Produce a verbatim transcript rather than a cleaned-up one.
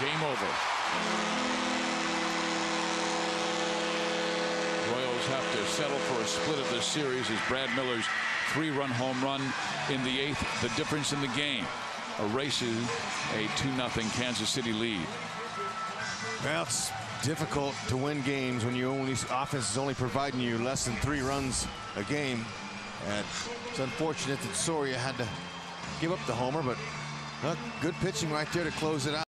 Game over. Royals have to settle for a split of this series as Brad Miller's three-run home run in the eighth, the difference in the game, erases a two nothing Kansas City lead. Well, it's difficult to win games when you only offense is only providing you less than three runs a game, and it's unfortunate that Soria had to give up the homer, but uh, good pitching right there to close it out.